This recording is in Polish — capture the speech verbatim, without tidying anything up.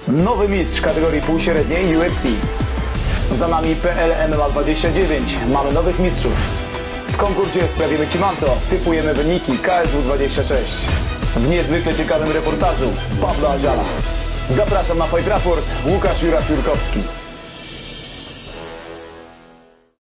Nowy mistrz kategorii półśredniej U F C. Za nami P L M M A dwadzieścia dziewięć. Mamy nowych mistrzów. W konkursie Sprawimy Ci Manto typujemy wyniki K S W dwadzieścia sześć. W niezwykle ciekawym reportażu Pablo Aziala. Zapraszam na Fight Raport, Łukasz Jurak-Jurkowski.